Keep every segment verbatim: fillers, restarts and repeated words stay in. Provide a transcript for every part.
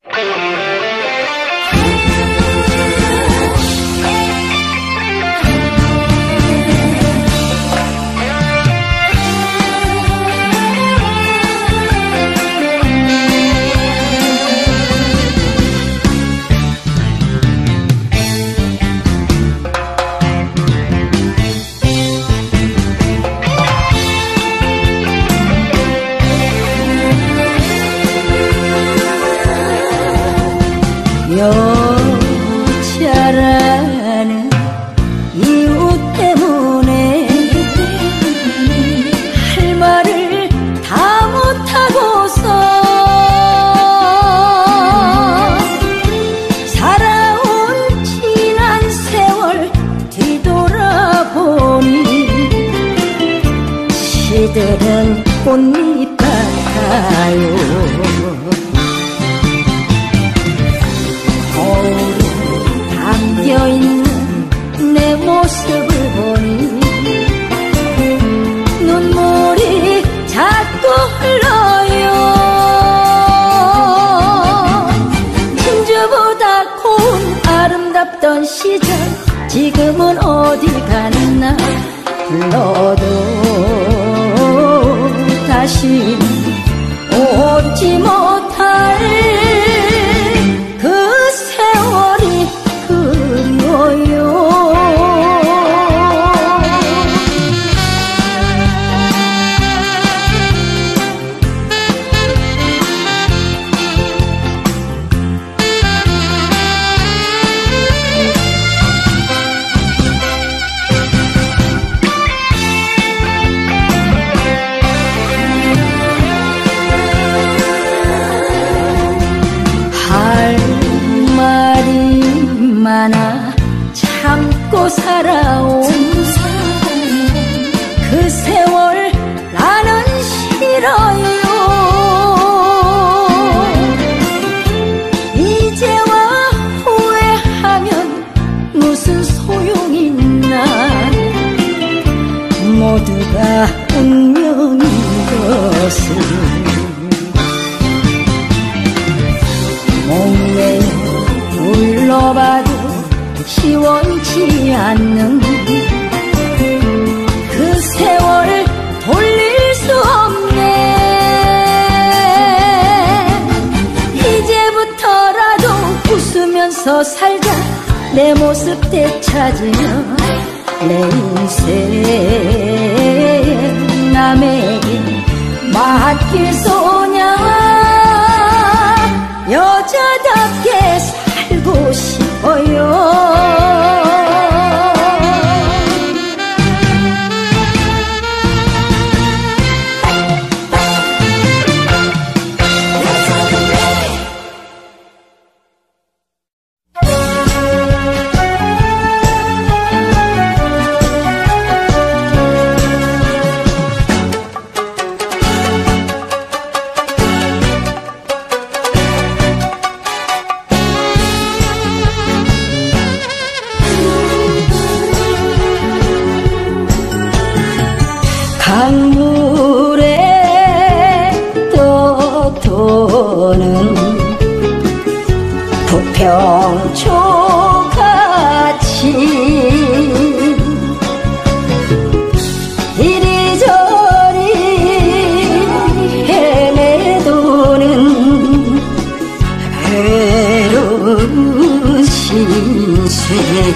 여자라는 이유 때문에 할 말을 다 못하고서 살아온 지난 세월 뒤돌아보니 시들은 꽃잎 같아요. 담겨있는 내 모습을 보니 눈물이 자꾸 흘러요. 진주보다 고운 아름답던 시절 지금은 어디 갔나. 불러도 다시 오지 못할 그 세월이 그리워요. 할 말이 많아 참고 살아온 그 세월 나는 싫어요. 이제와 후회하면 무슨 소용이 있나. 모두가 운명인 것을 목매여 불러봐도 시원치 않는 그 세월을 돌릴 수 없네. 이제부터라도 웃으면서 살자. 내 모습 되찾으며 내 인생 남에게 맡길 소냐. 여자답게 살고 싶어요. 강물에 떠도는 부평초같이 이리저리 헤매도는 외로운 신세.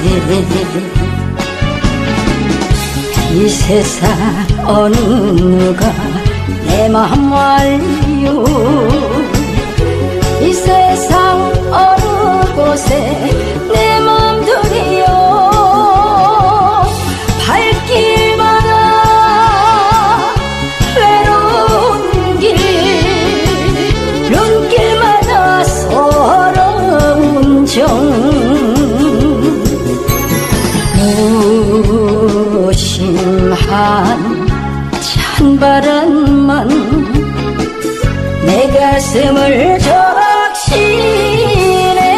이 세상 어느 누가 내 맘 알리요. 이 세상 어느 곳에 내 맘들이요. 발길마다 외로운 길, 눈길마다 서러운 정. 무심한 찬바람만 내 가슴을 적시네.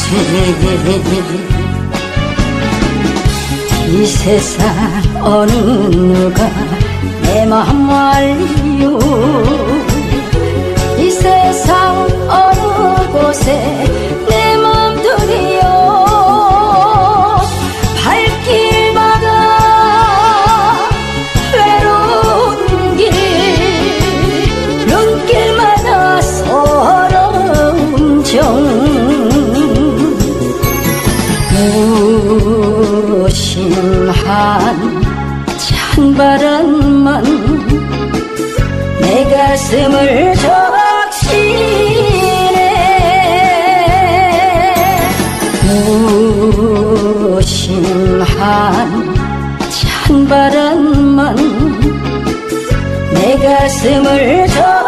이 세상 어느 누가 내 맘 알리요. 이 세상 어느 곳에 내 맘들이요. 발길마다 외로운 길, 눈길마다 서러운 정. 무심한 찬바람만 내 가슴을 적시네. 무심한 찬바람만 내 가슴을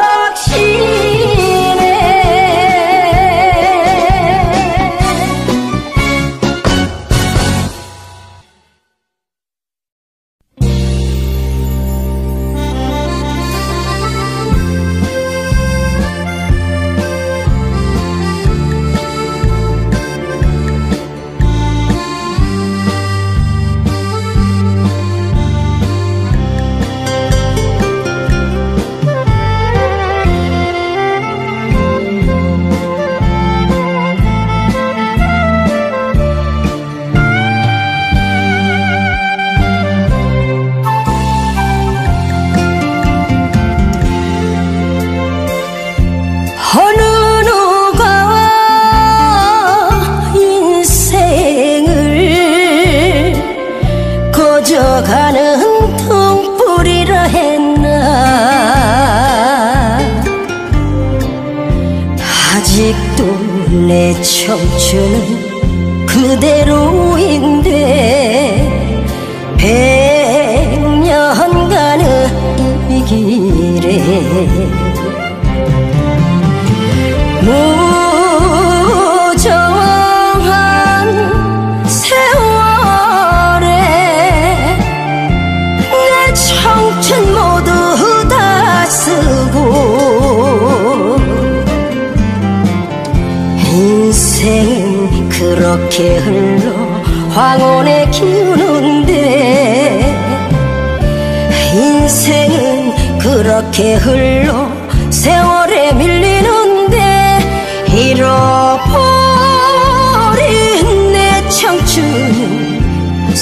적시네. 가는 등불이라 했나. 아직도 내 청춘은 그대로인데 백년 가는 이 길에 무정한 세월에 내 청춘 모두 다 쓰고 인생은 그렇게 흘러 황혼에 기우는데 인생은 그렇게 흘러 세월에 밀리는데 잃어버린 내 청춘은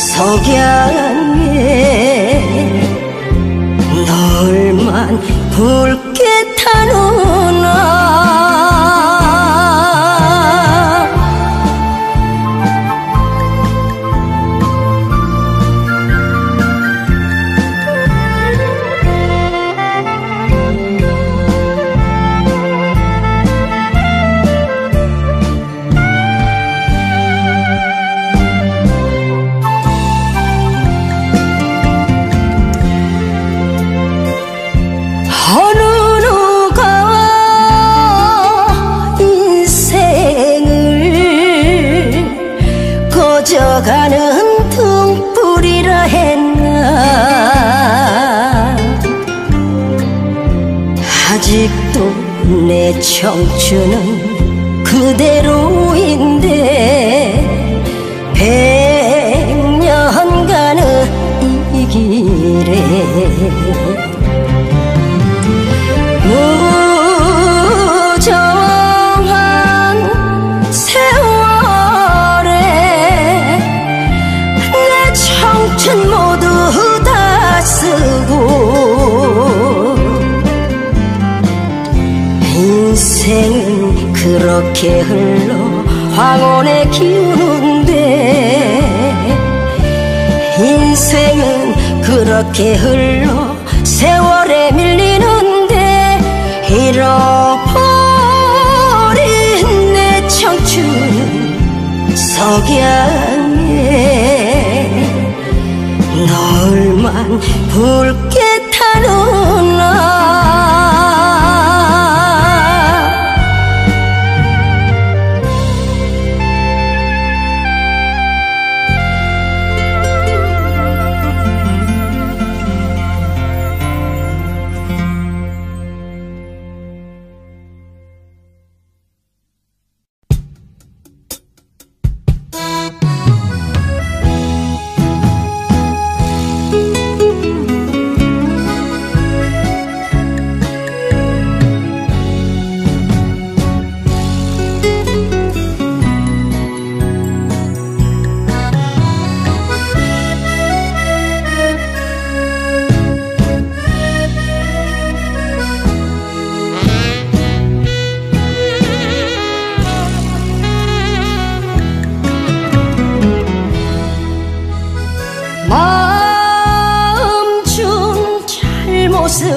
석양에 널만 붉게 타는나. 가는 등불이라 했나. 아직도 내 청춘은 그대로인데 백년 가는 이 길에 무정한 세월에 청춘 모두 다 쓰고 인생은 그렇게 흘러 황혼에 기우는데 인생은 그렇게 흘러 세월에 밀리는데 잃어버린 내 청춘은 석양에 널만 붉게 타는나.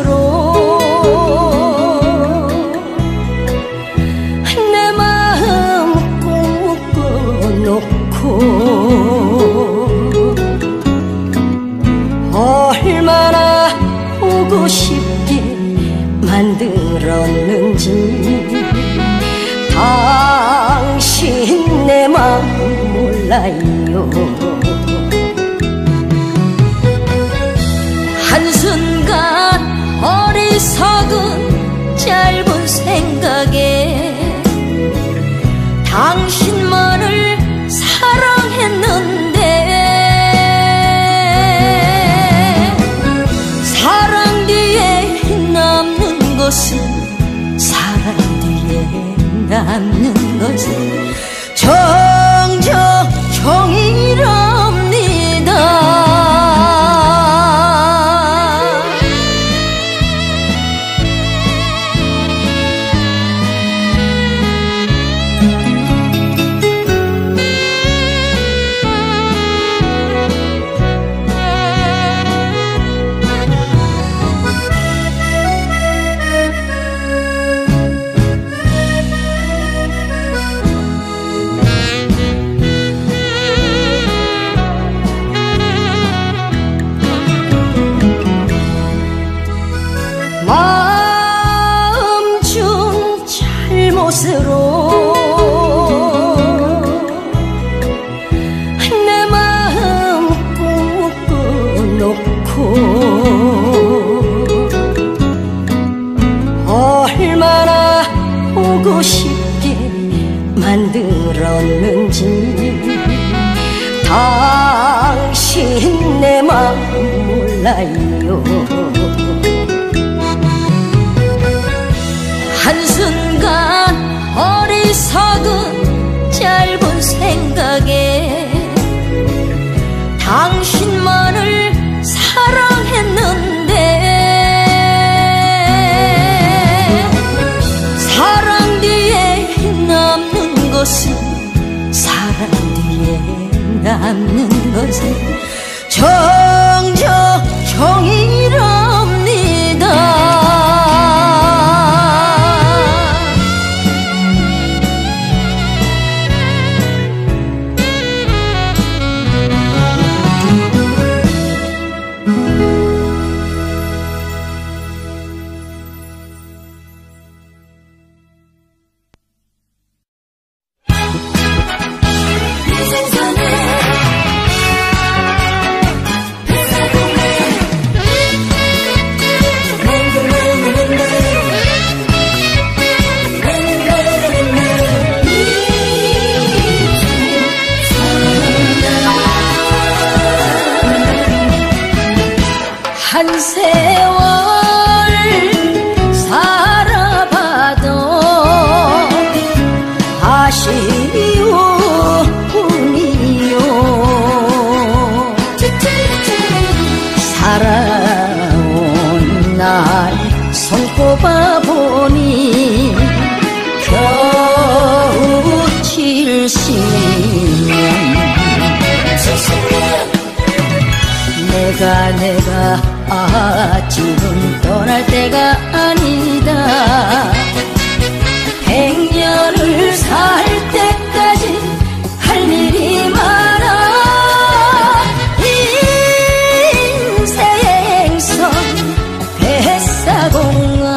못으로 내 마음 묶어놓고 얼마나 보고 싶게 만들었는지 당신 내 마음 몰라요. 한순간 어리석은 짧은 생각에 당신만을 사랑했는데 사랑 뒤에 남는 것은 사랑 뒤에 남는 것은 정적 정이랍니다. 마음 준 잘못으로 내 마음 꾹 묶어놓고 얼마나 보고 싶게 만들었는지 당신 내 마음 몰라요. 한순간 어리석은 짧은 생각에 당신만을 사랑했는데 사랑 뒤에 남는 것은 사랑 뒤에 남는 것은 정적 정이랍니다. 한 세월 살아봐도 아쉬움이요. 살아온 날 손꼽아 보니 겨우 칠십 년. 내가 내가 아 지금 떠날 때가 아니다. 백년을 살 때까지 할 일이 많아. 인생선 뱃사공아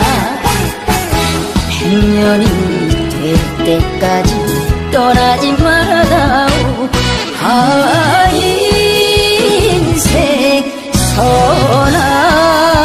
백년이 될 때까지 떠나지 말아다오. 아 인생 선아.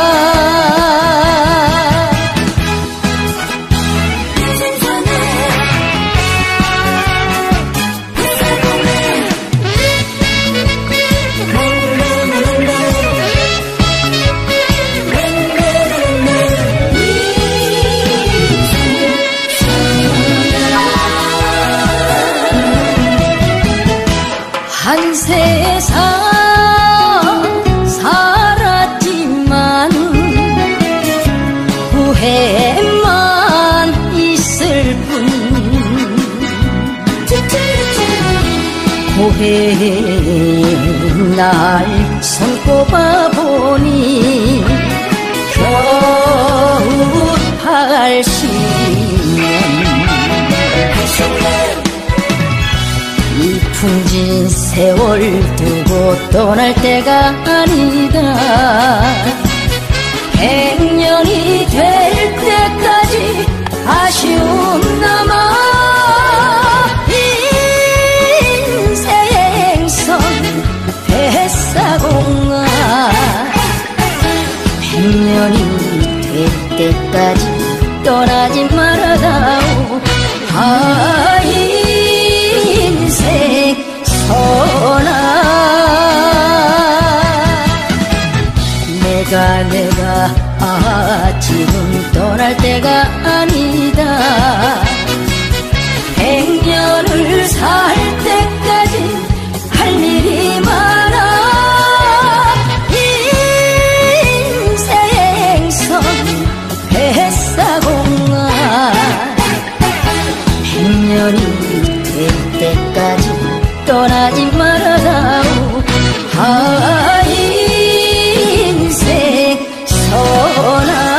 한 세상 살았지만 후회만 있을 뿐. 후회 날 손꼽아 보니 팔십 년 이 풍진 세월 두고 떠날 때가 아니다. 백년이 될 때까지 아쉬움 남아 인생선 뱃사공아. 백년이 될 때까지 떠나지 말아다오. 아 인생 선아. 내가 내가 아 지금 떠날 때가 아니다. 백년을 살 때까지 할 일이 많아. 인생선 뱃사공아. 백년이 될 때까지 떠나지 말아다오. 아 인생 선아.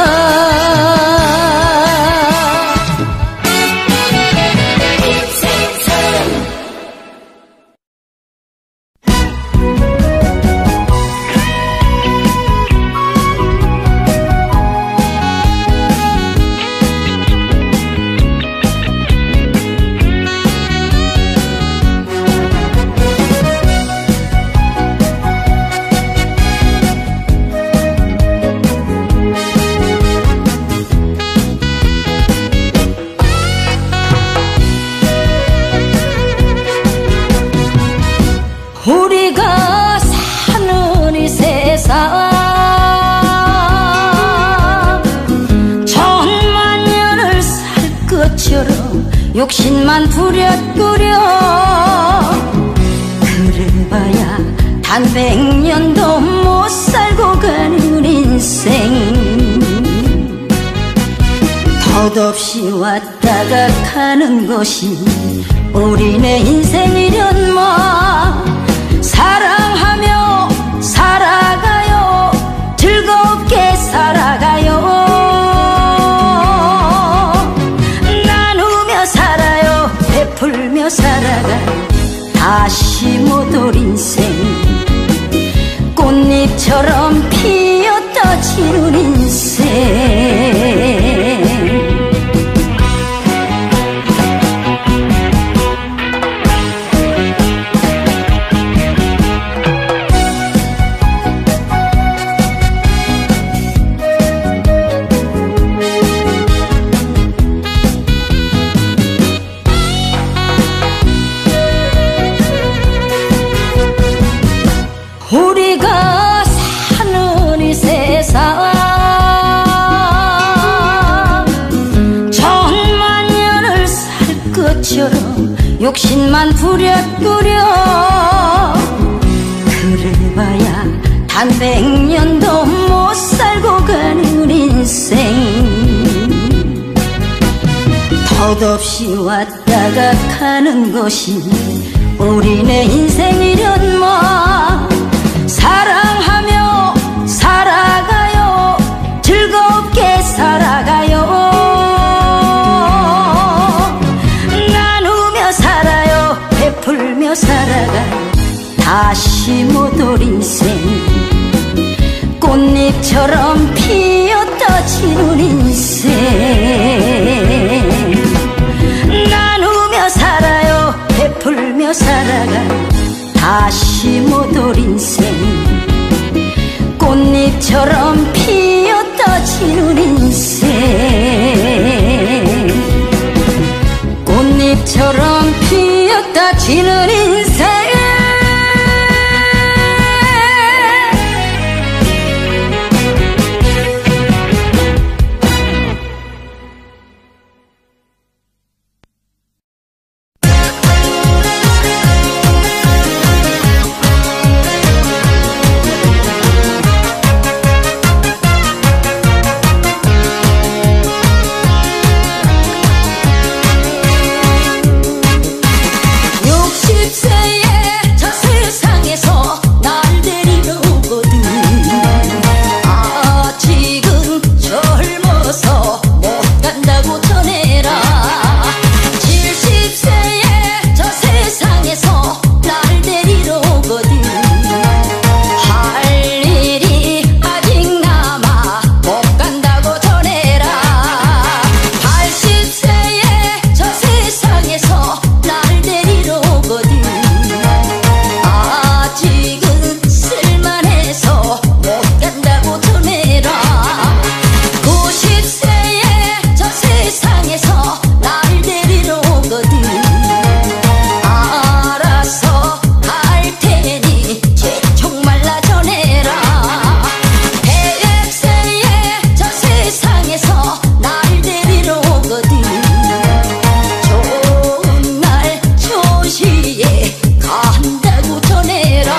우리가 사는 이 세상 천만 년을 살 것처럼 욕심만 부랴부랴. 그래봐야 단 백년도 못 살고 가는 인생. 덧없이 왔다가 가는 것이 우리네 인생이련마. 사랑하며 살아가요. 즐겁게 살아가요. 나누며 살아요. 베풀며 살아가요. 다시 못 올 인생. 꽃잎처럼 피었다 지는 인생. 우리가 사는 이 세상 천만 년을 살 것처럼 욕심만 부랴부랴. 그래봐야 단 백년도 못 살고 가는 인생. 덧없이 왔다가 가는 것이 우리네 인생이련마. 사랑하며 살아가요. 즐겁게 살아가요. 나누며 살아요. 베풀며 살아가요. 다시 못 올 인생. 꽃잎처럼 피었다 지는 인생. 나누며 살아요. 베풀며 살아가요. 다시 못 올 세상에서 날 데리러 오거든. 좋은 날 조시에 간다고 전해라.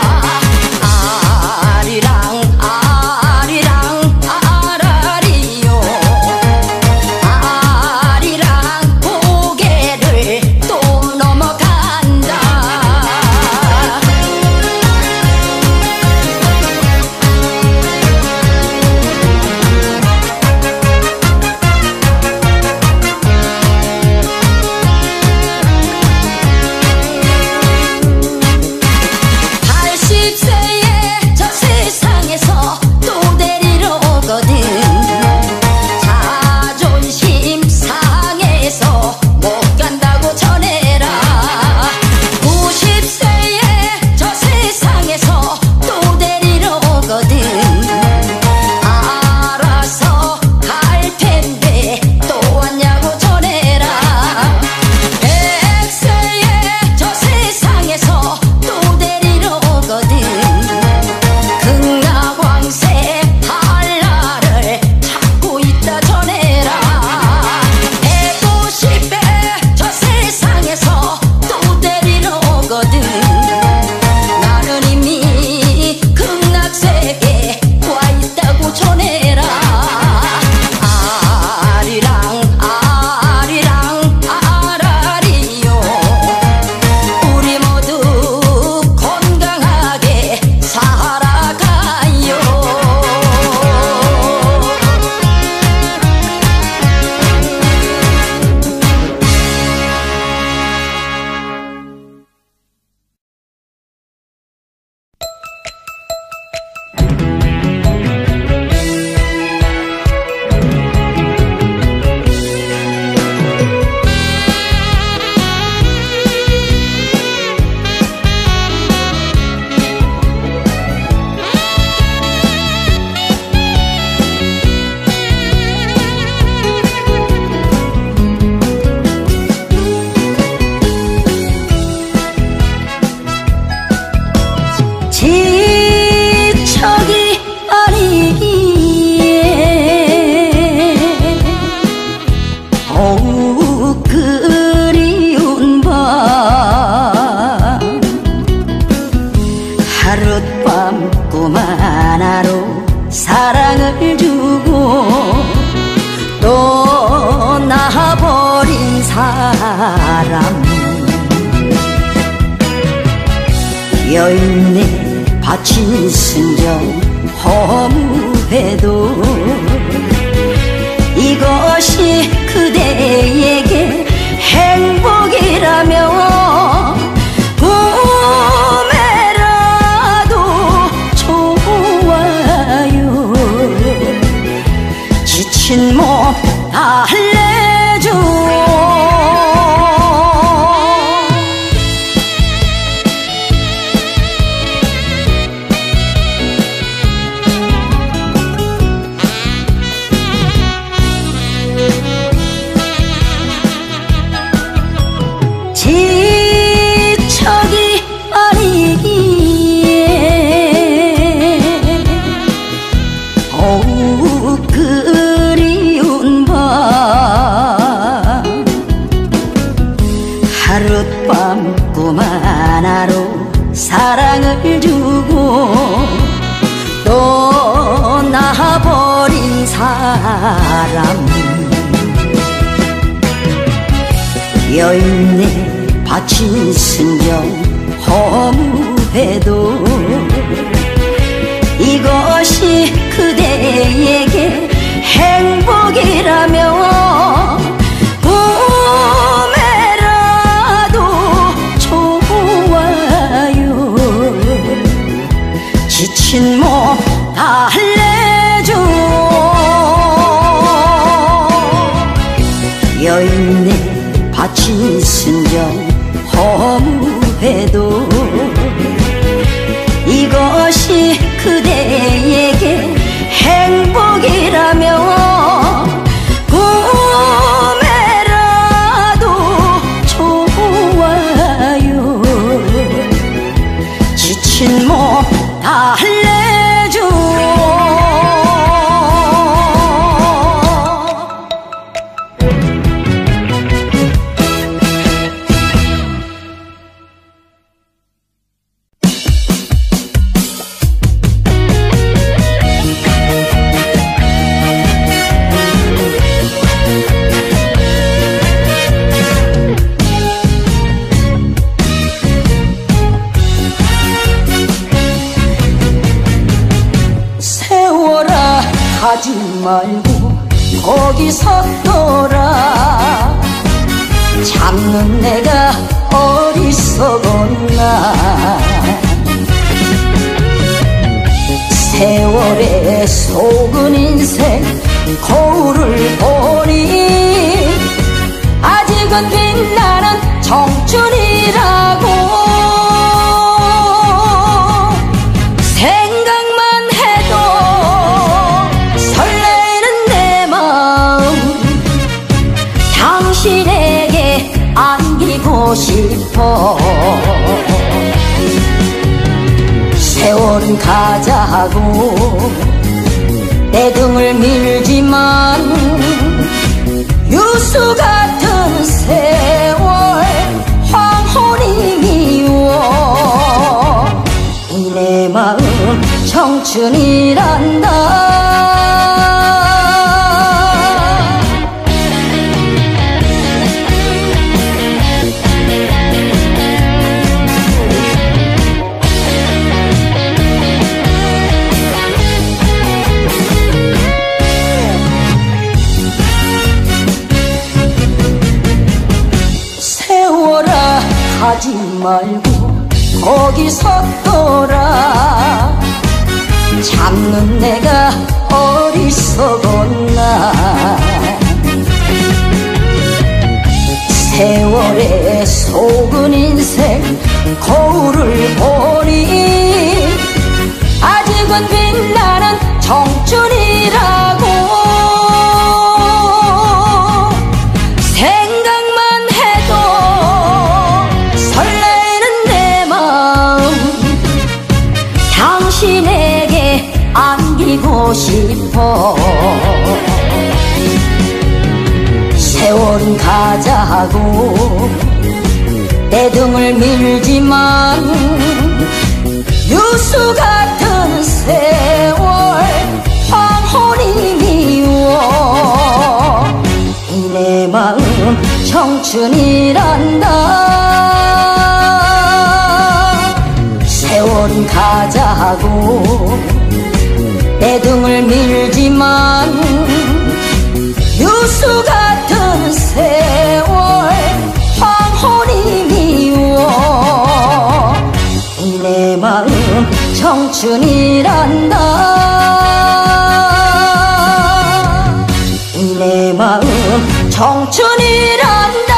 아리랑 아리랑 아라리요. 아리랑 고개를 또 넘어간다. 팔십 세에 저 세상에서 또 데리러 오거든. 자존심 상해서 못 간다고 전해라. 구십 세에 저 세상에서 또 데리러 오거든. 알아서 갈 텐데 또 왔냐고 전해라. 백 세에 저 세상에서 또 데리러 오거든. 극락왕새 한라를 찾고 있다 전해라. 백오십 배 저 세상에서 또 데리러 오거든. 나는 이미 극락세계에 와 있다고 전해라. 아리랑 아리랑 아라리요. 우리 모두 건강하게 살아가요. 지척이 아니기에 더욱 그리운 밤. 하룻밤 꿈 하나로 사랑을 주고 또 나버린 사람. 여인네 바친 순정 허무해도 이것이 그대에게 행복이라며 꿈에라도 좋아요. 지친 몸 달래줘. 지척이 아니기에 더욱 그리운 밤. 하룻밤 꿈 하나로 사랑을 주고 또 나버린 사람. 여인네 바친 순정 허무해도 이것이 그대에게 행복이라며 꿈에라도 좋아요. 지친 몸 달래줘. 여인네 바친 순정 허무해도 이것이 그대에게 행복이라며 꿈에라도 좋아요. 지친 몸 달래줘. 거기 섰더라. 잡는 내가 어리석었나. 세월에 속은 인생 거울을 보니 아직은 빛나는 청춘이라고. 생각만 해도 설레는 내 마음 당신에게 안기고 싶어. 세월은 가자고 내 등을 밀지만 유수 같은 세월 황혼이 미워. 이 내 마음 청춘이란다. 하지 말고 거기 섰더라. 잡는 내가 어리석었나. 세월에 속은 인생 거울을 보니 아직은 빛나는 청춘이라고. 당신에게 안기고 싶어. 세월은 가자고 내 등을 밀지만 유수 같은 세월 황혼이 미워. 이 내 마음 청춘이란다. 세월은 가자고 내 등을 밀지만 유수 같은 세월 황혼이 미워. 이 내 마음 청춘이란다. 이 내 마음 청춘이란다.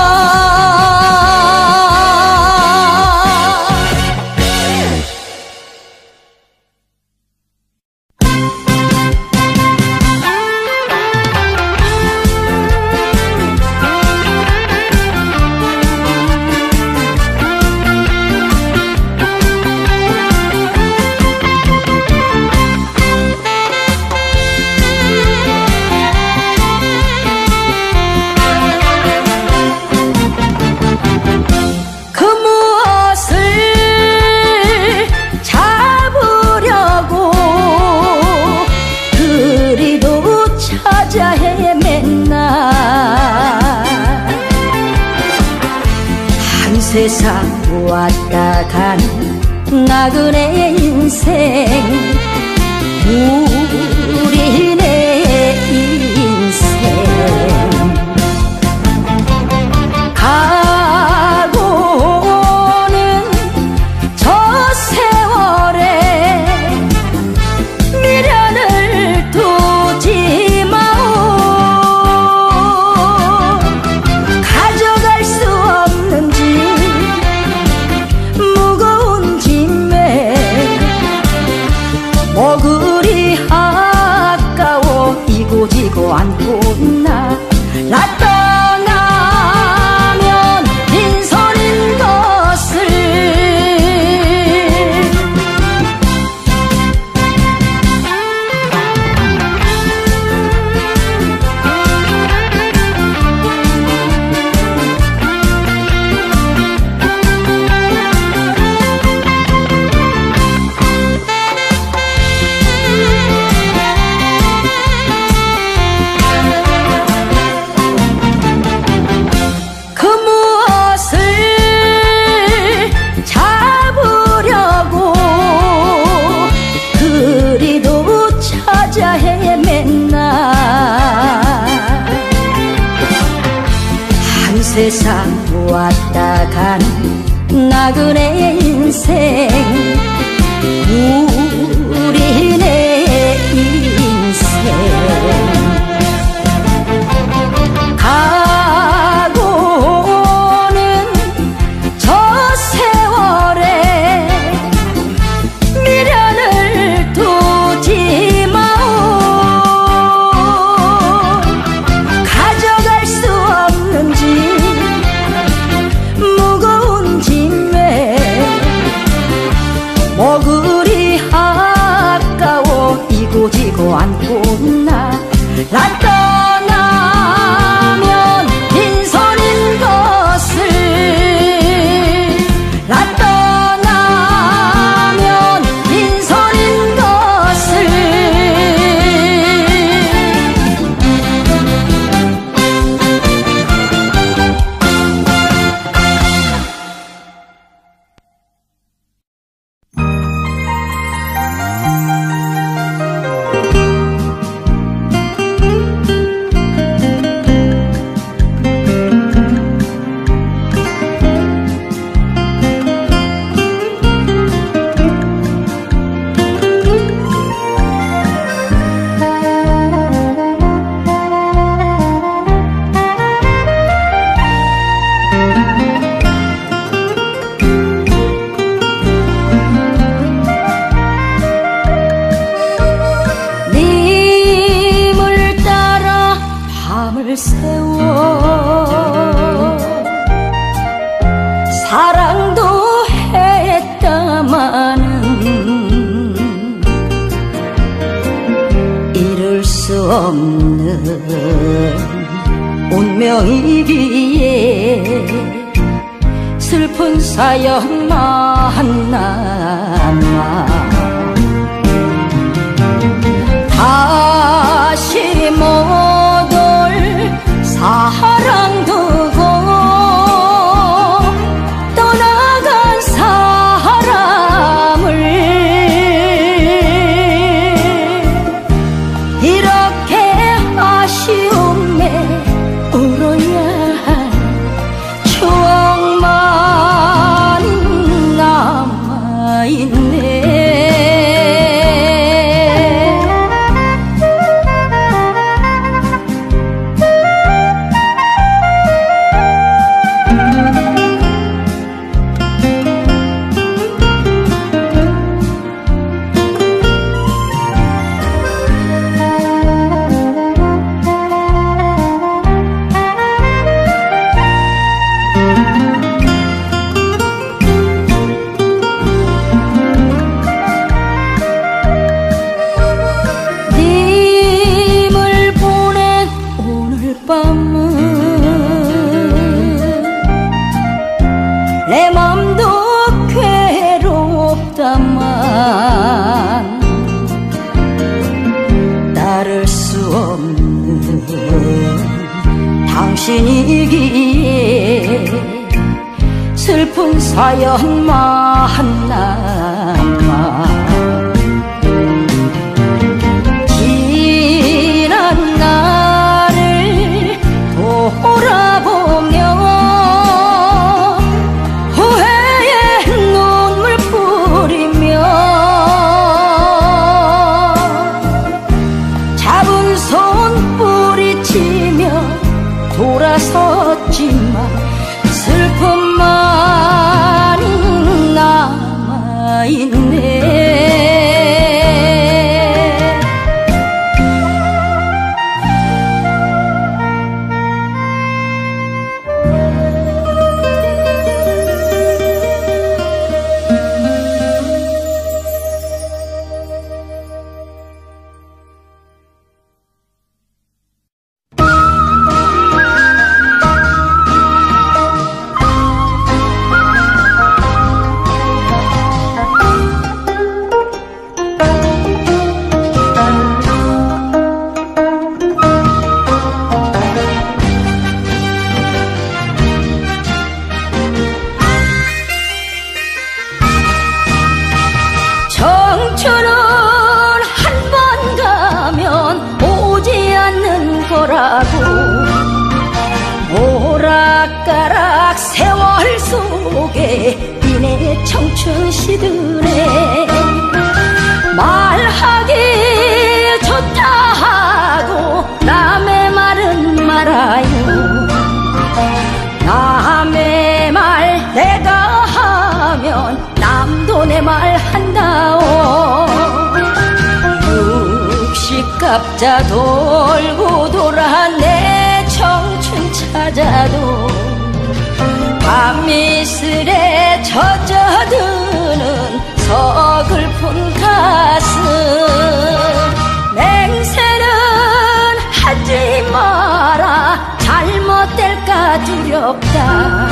세상 왔다 가는 나그네 인생 우리네 인생 가고는 저 세월에 미련을 두지 마오. 가져갈 수 없는지 뭐 그리 아까워 이고지고 않고 있나. 나 떠나면 빈손인 것을 세상 왔다 가는 나그네 인생, 우리네 인생. 가고는 저 세월에 미련을 두지 마오. 가져갈 수 없는 짐, 무거운 짐에 뭐 그리 아까워 이고지고 않고 나 떠나면 빈손인 것을, 나 떠나면 빈손인 것을. 세워 사랑도 했다마는 이룰 수 없는 운명이기에 슬픈 사연만 남아 다시 못 사랑 두고 떠나간 사람을 이렇게 아쉬움에 울어야 할 추억만 남아있네. 내 맘도 괴롭다만 따를 수 없는 당신이기에 슬픈 사연만 남아 지난 나를 돌아보며 돌아섰지만 슬픔만이 남아있네. 거라고 오락가 청춘 시들에 말하기 좋다 하고 남의 말은 말아요. 남의 말 내가 하면 남도 내 말 한다오. 육십갑자 돌고 돌아 내 청춘 찾아도 밤이슬에 젖어드는 서글픈 가슴. 맹세는 하지 마라 잘못될까 두렵다.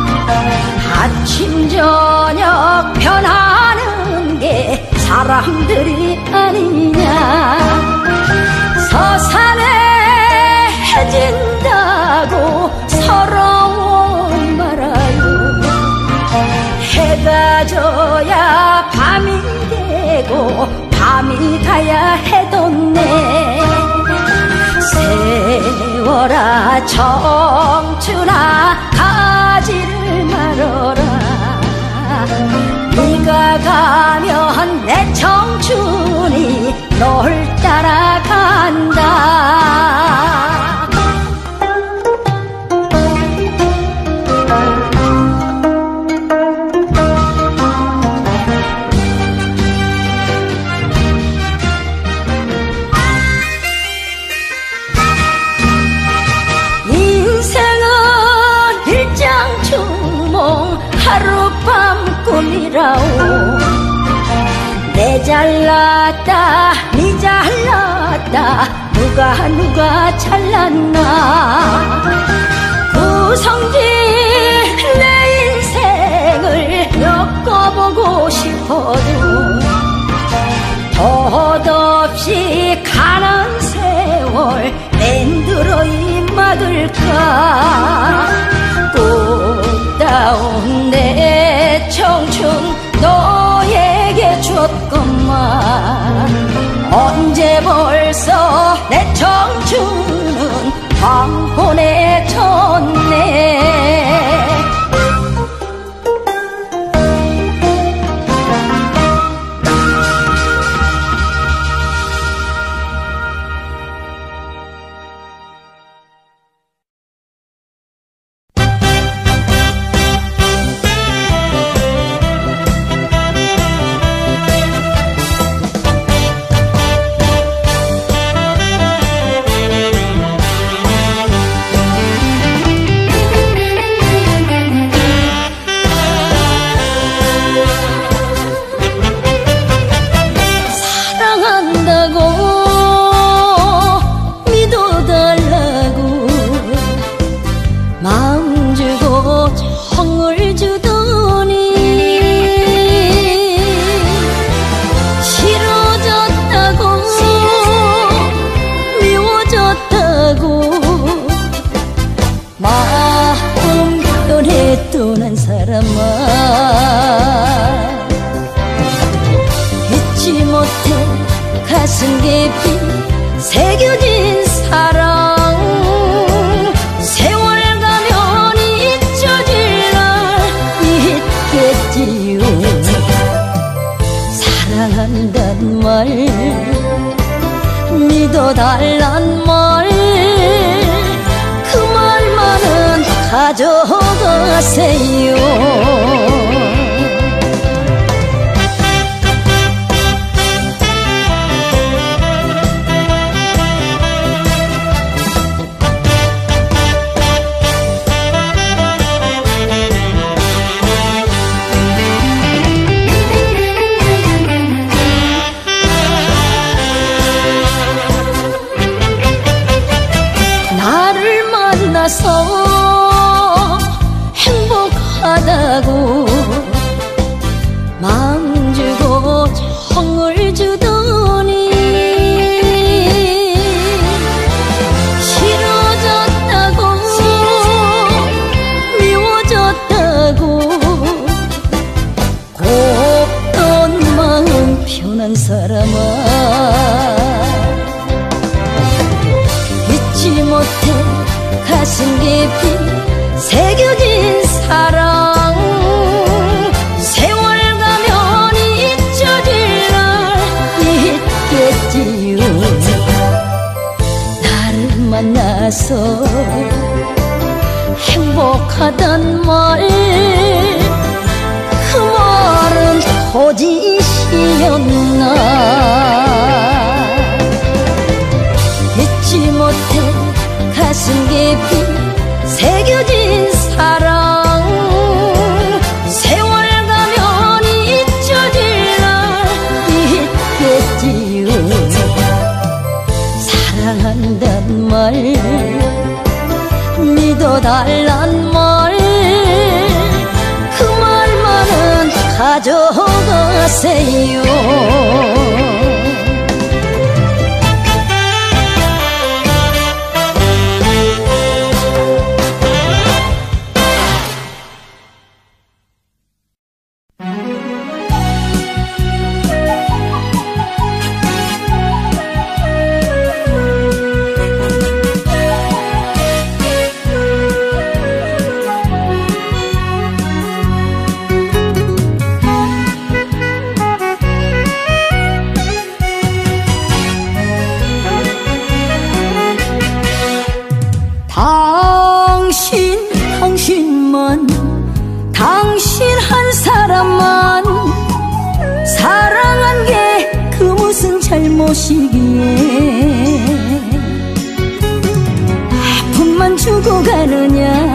아침 저녁 변하는 게 사람들이 아니냐. 서산에 해진다고 서러워 말아요. 해가 져야 밤이 되고 밤이 가야 해돋네. 세월아 청춘아 가지를 말어라. 네가 가면 내 청춘이 널 따라간다. 하룻밤 꿈이라오. 내 잘났다 니 잘났다 누가 누가 잘났나. 구성진 내 인생을 엮어보고 싶어도 덧없이 가는 세월 랜드로이 막을까. 꽃다운 내 청춘 너에게 줬건만 언제 벌써 내 청춘은 황혼에 졌네. 떠난 사람아 잊지 못해 가슴 깊이 새겨진 사랑. 세월 가면 잊혀질 날 있겠지요. 사랑한단 말 믿어달란 말 그 말만은 가져가세요. 나를 만나서 행복하다고 마음 주고 정을 주더니 싫어졌다고 미워졌다고 곱던 마음 편한 사람아 잊지 못해 가슴 깊이 새겨진 사랑. 세월 만나서 행복하단 말, 그 말은 거짓이었나. 잊지 못해 가슴 깊이 새겨진 사랑, 세월 가면 잊혀질 날 있겠지요. 사랑한단 말, 믿어달란 말, 그 말만은 가져가세요. 당신, 당신만, 당신 한 사람만 사랑한 게 그 무슨 잘못이기에 아픔만 주고 가느냐,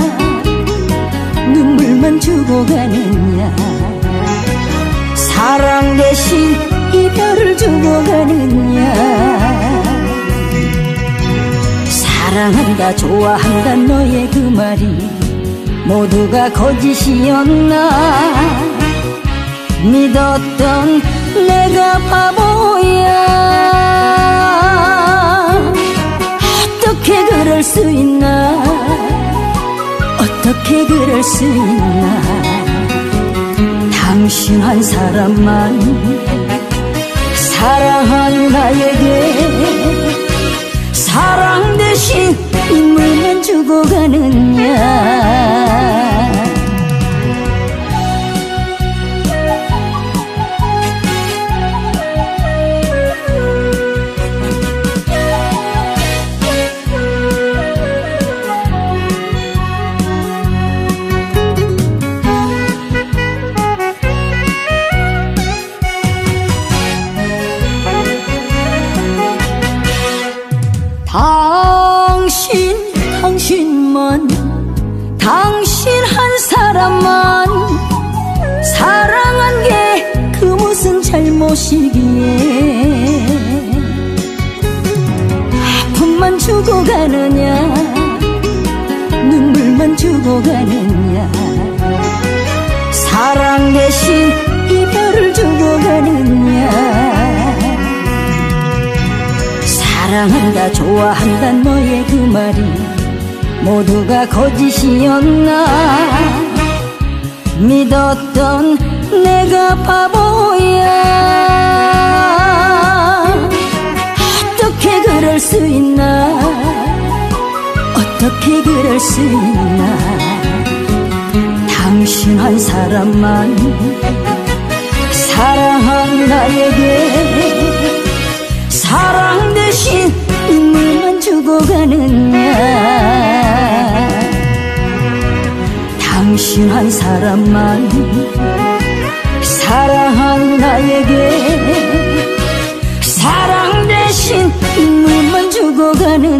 눈물만 주고 가느냐, 사랑 대신 이별을 주고 가느냐. 사랑한다 좋아한다 너의 그 말이 모두가 거짓이었나. 믿었던 내가 바보야. 어떻게 그럴 수 있나, 어떻게 그럴 수 있나. 당신 한 사람만 사랑한 나에게 사랑 대신 눈물만 주고 가느냐. 당신, 당신만, 당신 한 사람만 사랑한 게 그 무슨 잘못이기에 아픔만 주고 가느냐, 눈물만 주고 가느냐, 사랑 대신 이별을 주고 가느냐. 사랑한다 좋아한다 너의 그 말이 모두가 거짓이었나. 믿었던 내가 바보야. 어떻게 그럴 수 있나, 어떻게 그럴 수 있나. 당신 한 사람만 사랑한 나에게 사랑 대신 눈물만 주고 가느냐. 당신 한 사람만 사랑한 나에게 사랑 대신 눈물만 주고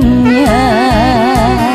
가느냐.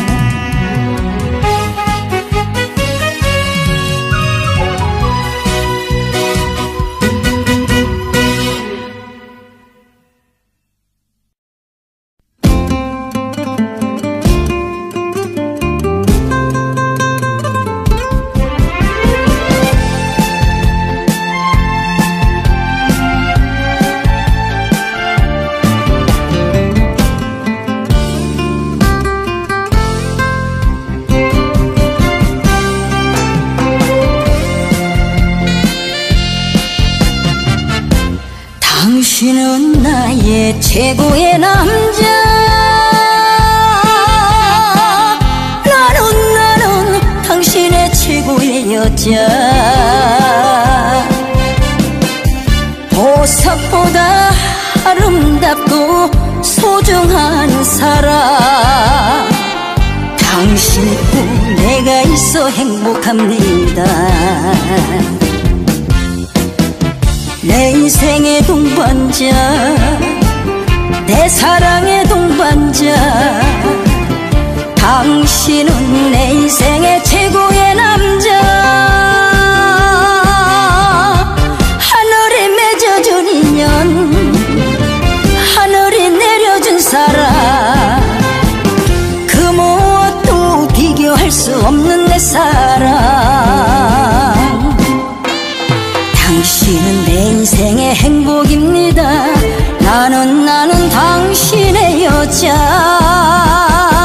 당신은 나의 최고의 남자. 나는 나는 당신의 최고의 여자. 보석보다 아름답고 소중한 사람. 행복합니다. 내 인생의 동반자, 내 사랑의 동반자, 당신은 내 인생의 최고의 남자. 하늘에 맺어준 인연, 하늘이 내려준 사랑, 그 무엇도 비교할 수 없는 내 사랑. 당신은 내 인생의 행복입니다. 나는 나는 당신의 여자.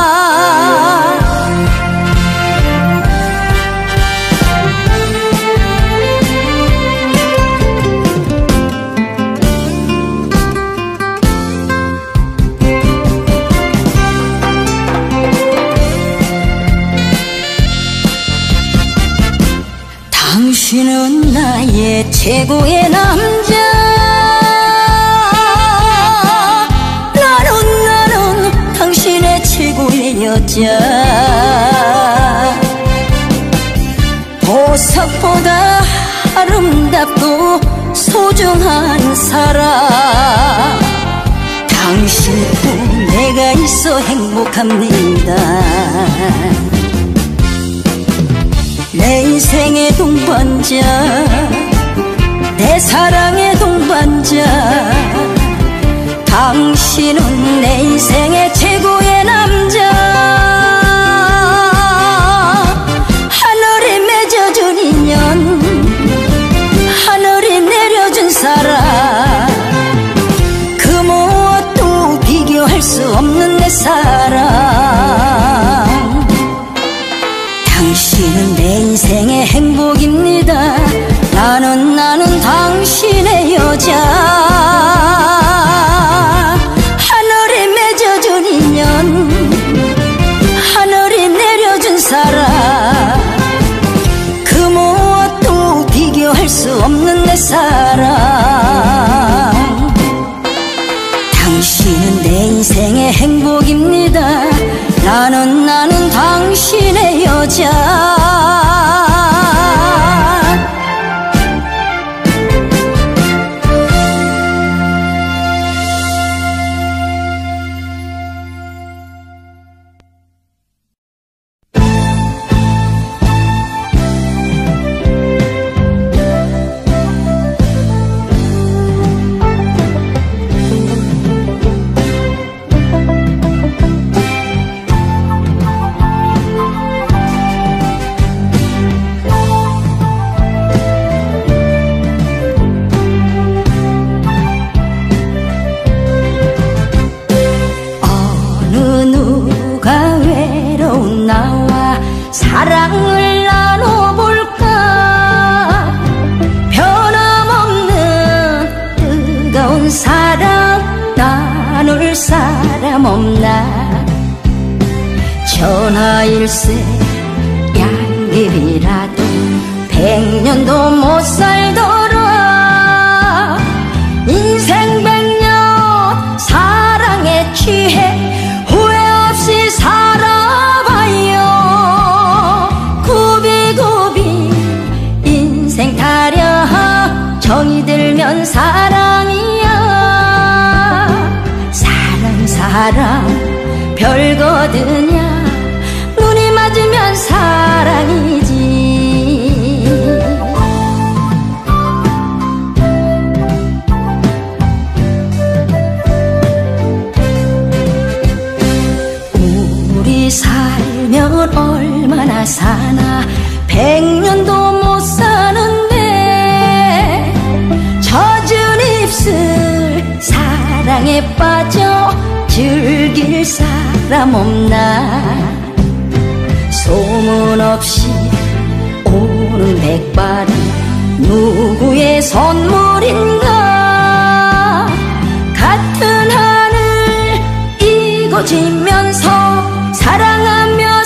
당신은 나의 최고의 남자. 나는 나는 당신의 최고의 여자. 보석보다 아름답고 소중한 사람. 당신도 내가 있어 행복합니다. 내 인생의 동반자, 내 사랑의 동반자, 당신은 내 인생의 최고의 남자. 하늘이 맺어준 인연, 하늘이 내려준 사랑, 그 무엇도 비교할 수 없는 내 사랑. 당신은 내 인생의 행복입니다. 나는 나는 당신의 여자. 하늘이 맺어준 인연, 하늘이 내려준 사랑, 그 무엇도 비교할 수 없는 내 사랑. 당신은 내 인생의 행복입니다. 나는 나는 당신의 여자. 사랑을 나눠볼까. 변함없는 뜨거운 사랑 나눌 사람 없나. 전화일세 양립이라도 백년도 못 살더라. 인생 백년 사랑에 취해 후회 없이 살아봐요. 정이 들면 사랑이야. 사랑 사랑 별거드냐. 눈이 맞으면 사랑이지. 우리 살면 얼마나 사나. 백년도 못 사는데 젖은 입술 사랑에 빠져 즐길 사람 없나. 소문 없이 오는 백발은 누구의 선물인가. 같은 하늘 이고지면서 사랑하며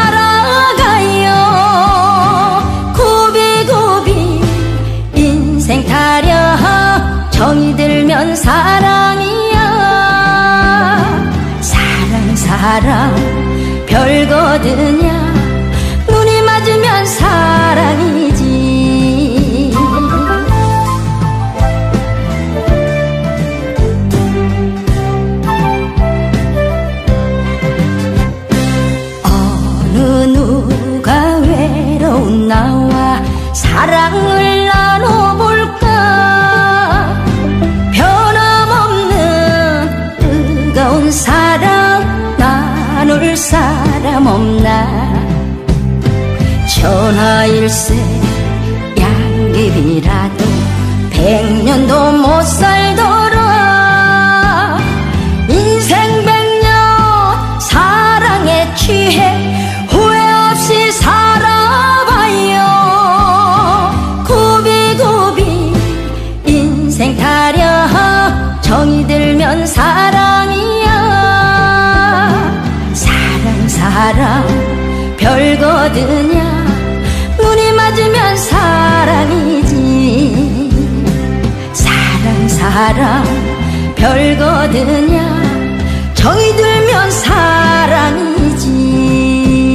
살아가요. 굽이굽이 인생 타령 정이 들면 사랑이야. 사랑 사랑 별거드냐. 눈이 맞으면 맞으면 사랑이지. 어느 누가 외로운 나와 사랑을 나눠볼까. 변함없는 뜨거운 사랑 나눌 사람 없나. 천하일세 양립이라도 백년도 못 살더라. 인생 백년 사랑에 취해 후회 없이 살아봐요. 굽이굽이 인생 타령 정이 들면 사랑이야. 사랑 사랑 별거드냐. 눈이 맞으면 사랑이지. 사랑 사랑 별거드냐. 정이 들면 사랑이지.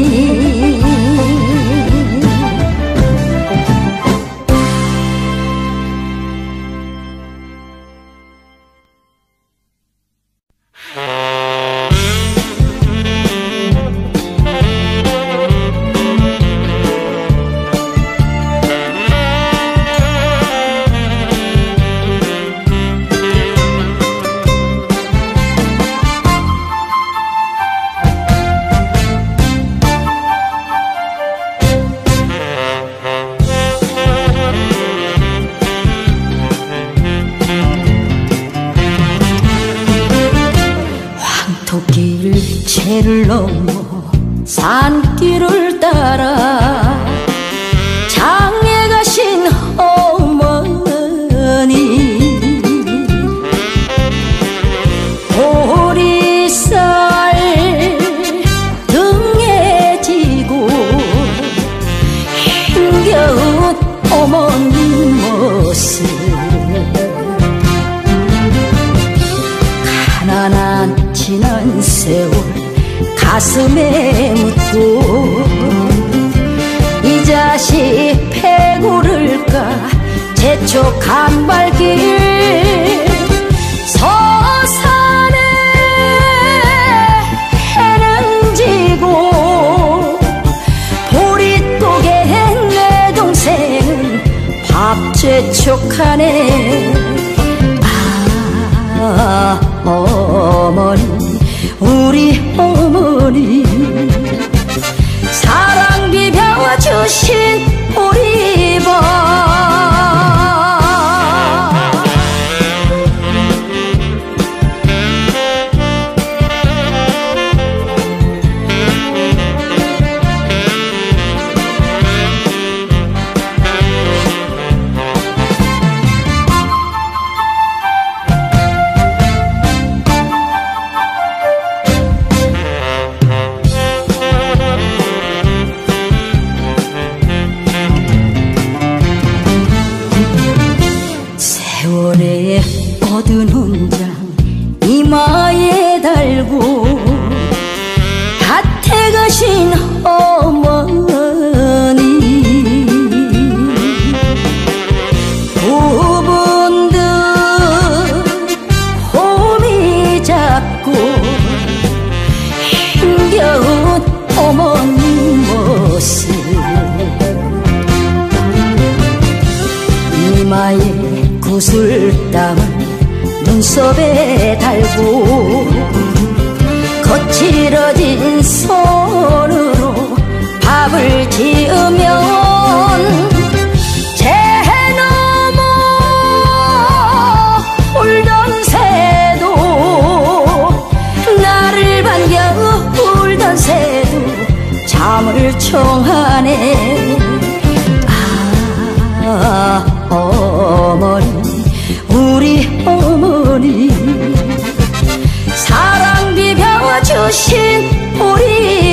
길을 넘어 산길을 따라 장에 가신 어머니. 보리쌀 등에 지고 힘겨운 어머니 모습. 가난한 지난 세월 가슴에 묻고 이 자식 패구를까 재촉한 발길. 서산에 해는 지고 보릿고개 내 동생은 밥 재촉하네. 아 어머니 우리 어머니 사랑 비벼주신 우리 법. 세월의 얻은 훈장 이마에 달고 밭에 가신 어머니. 부분들 호미 잡고 힘겨운 어머니 모습. 이마에 구슬땀을 눈썹에 달고 거칠어진 손으로 밥을 지으면 재 넘어 울던 새도 나를 반겨 울던 새도 잠을 청하네. 아 어머니 우리 어머니 사랑 비벼주신 우리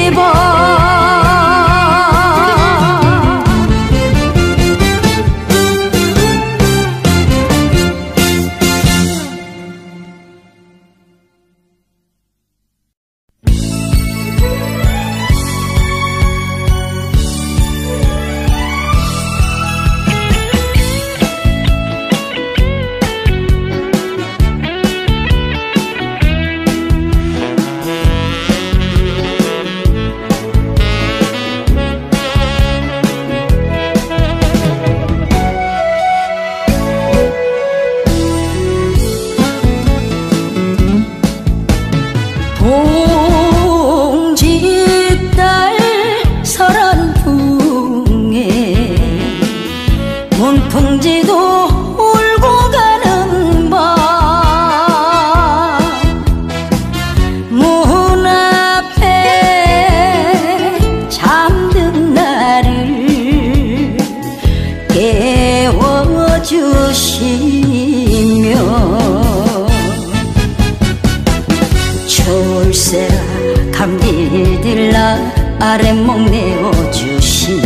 빌라 아랫목 내어주신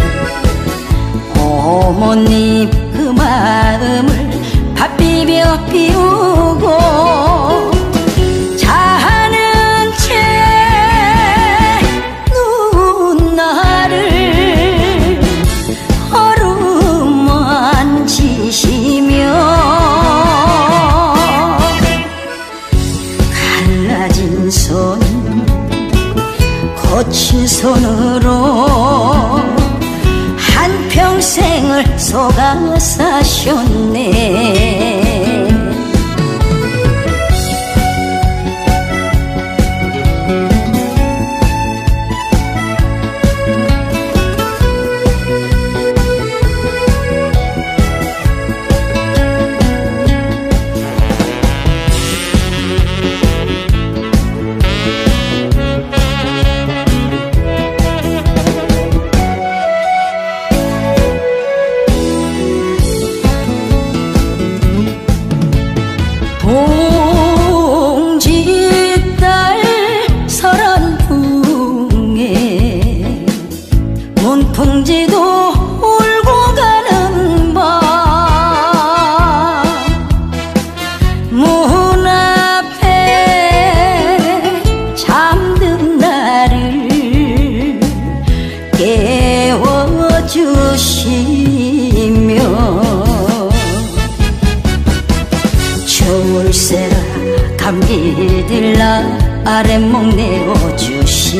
어머님 그 마음을 밥 비벼 비우고 자는 채 누나를 어루만지시며 갈라진 손 거친 손으로 한평생을 속아 사셨네. 봉지딸 설안풍에 문풍지도 울고 가는 밤 문 앞에 잠든 나를 깨워주시며 겨울새라 감기들라 아랫목 내어주신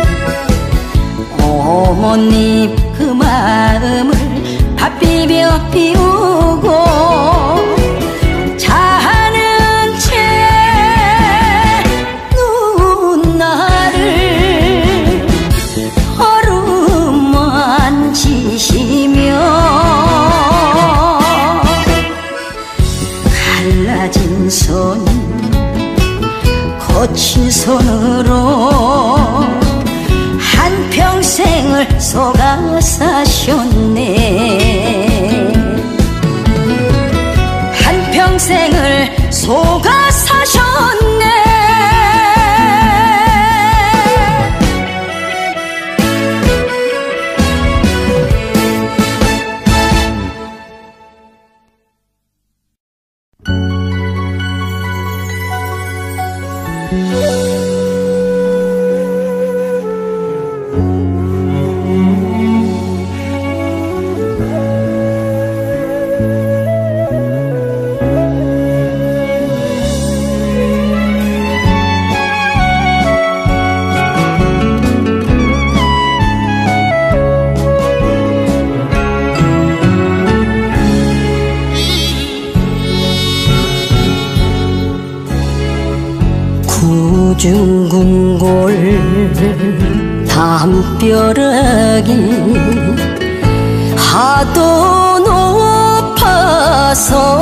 어머님 그 마음을 밥 비벼 비우고 자는 채 누나를 어루만지시며 갈라진 손 거친 손으로 한평생을 속아 사셨네. 한평생을 속아 사셨네. 구중궁골 담벼락이 하도 높아서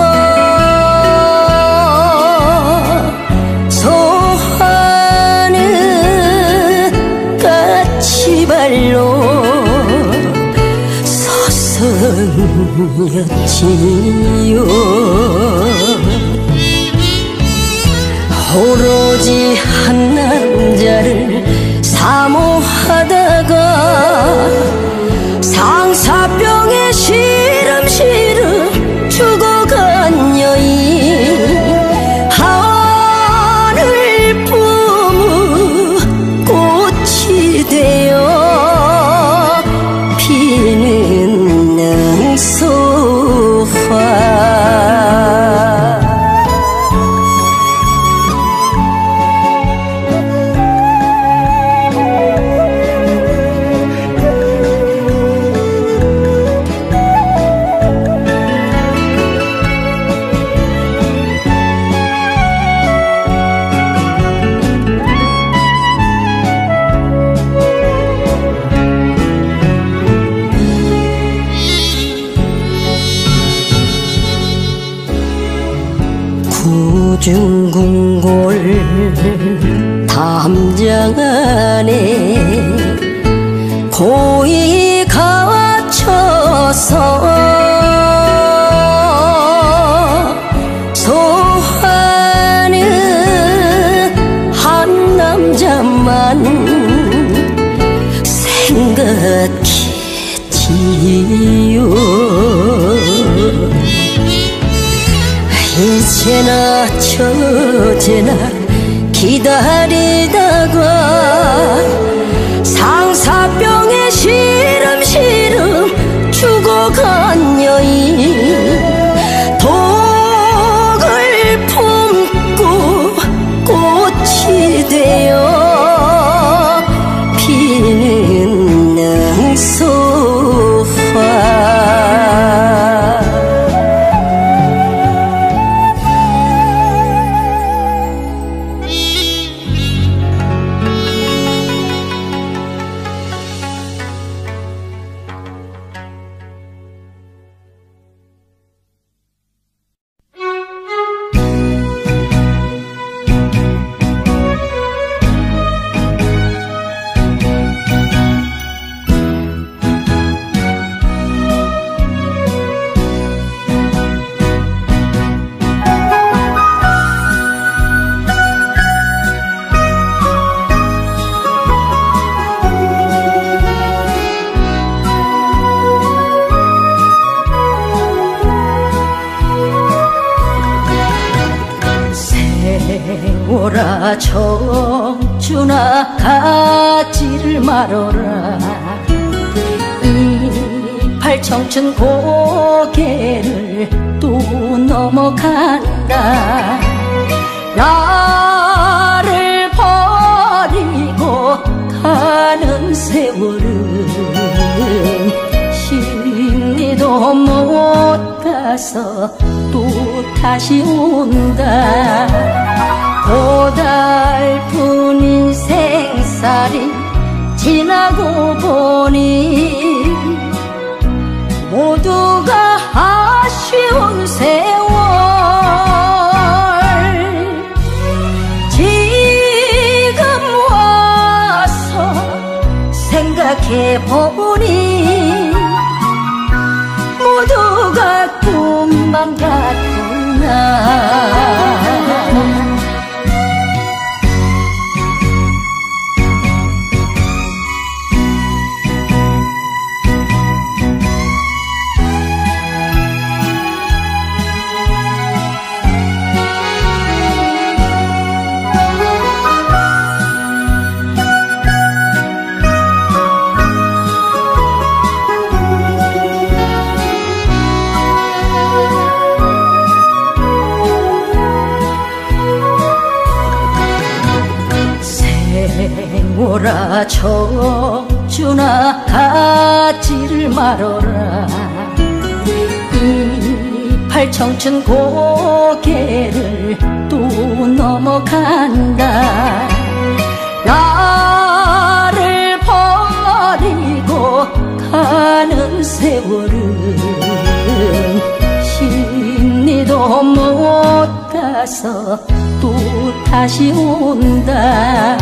소하는 까치발로 서성였지요. 오로지 한 남자를 사모하다가 상사병에 시름시름 죽어간 여인 하늘 품은 꽃이 되어 피는 능소화. 구중궁골 담장 안에 고이 갇혀서 소하는 한 남자만 생각했지요. 이제나 저제나 기다리다가 상사병에 시름시름 죽어간 여인, 독을 품고 꽃이 되어 피는 능소화. 오라 청춘아 가지를 말어라. 이팔 청춘 고개를 또 넘어간다. 나를 버리고 가는 세월은 심리도 못 가서 또 다시 온다. 고달픈 인생살이 지나고 보니 모두가 아쉬운 세월. 지금 와서 생각해보니 모두가 꿈만 같구나. 오라 청춘아 가지를 말어라. 이팔 청춘 고개를 또 넘어간다. 나를 버리고 가는 세월은 심리도 못 가서 또 다시 온다.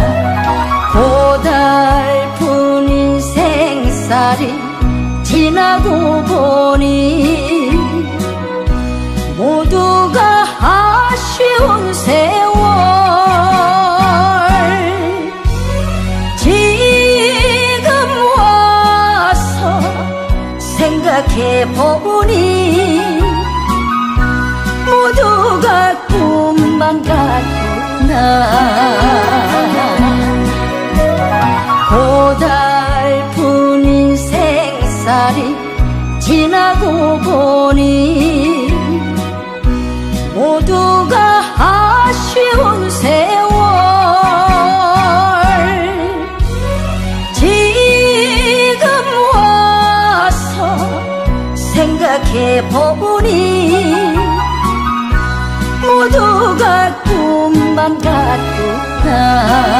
고달픈 인생살이 지나고 보니 모두가 아쉬운 세월. 지금 와서 생각해보니 모두가 꿈만 같구나. 고달픈 인생살이 지나고 보니 모두가 아쉬운 세월. 지금 와서 생각해보니 모두가 꿈만 같구나.